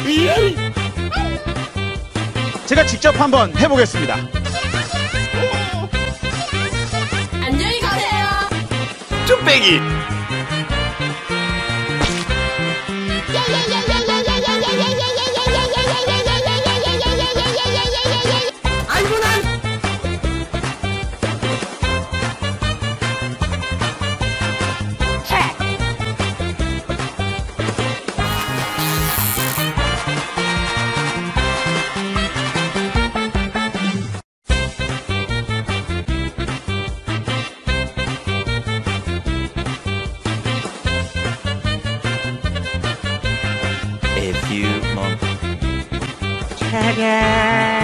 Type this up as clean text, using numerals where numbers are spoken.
제가 직접 한번 해보겠습니다. 안녕히 가세요. 쭈빼기. 아이고 난 A few moments. 차가